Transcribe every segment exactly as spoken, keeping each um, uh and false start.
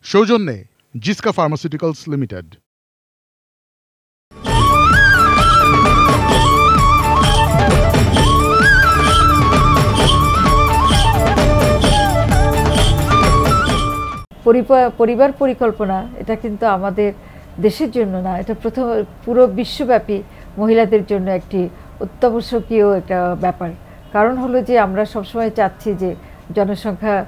সৌজন্যে Ziska pharmaceuticals limited. পরিবার পরিকল্পনা এটা কিন্তু আমাদের দেশের জন্য না, এটা প্রথম পুরো বিশ্বব্যাপী মহিলাদের জন্য একটি অত্যাবশ্যকীয় একটা ব্যাপার। কারণ হলো যে আমরা সবসময় চাচ্ছি যে জনসংখ্যা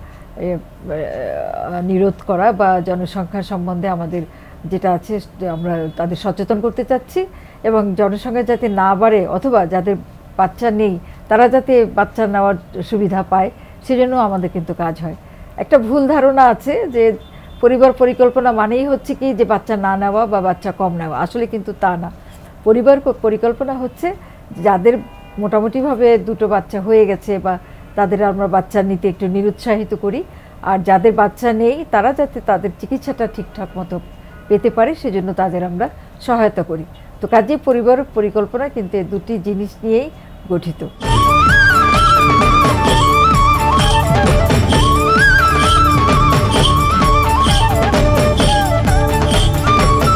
নিরোধ করা বা জনসংখ্যা সম্বন্ধে আমাদের যেটা আছে আমরা তাদের সচেতন করতে চাচ্ছি, এবং জনসংখ্যা যাতে না বাড়ে অথবা যাদের বাচ্চা নেই তারা যাতে বাচ্চা নেওয়ার সুবিধা পায় সেজন্য আমাদের কিন্তু কাজ হয়। একটা ভুল ধারণা আছে যে পরিবার পরিকল্পনা মানেই হচ্ছে কি যে বাচ্চা না নেওয়া বা বাচ্চা কম নেওয়া, আসলে কিন্তু তা না। পরিবার পরিকল্পনা হচ্ছে যাদের মোটামুটিভাবে দুটো বাচ্চা হয়ে গেছে বা তাদের আমরা বাচ্চা নিতে একটু নিরুৎসাহিত করি, আর যাদের বাচ্চা নেই তারা যাতে তাদের চিকিৎসাটা ঠিকঠাক মতো পেতে পারে সেজন্য তাদের আমরা সহায়তা করি। তো কাজে পরিবার পরিকল্পনা কিন্তু এই দুটি জিনিস নিয়েই গঠিত।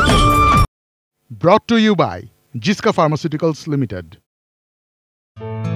Brought to you by Jiska Pharmaceuticals Limited.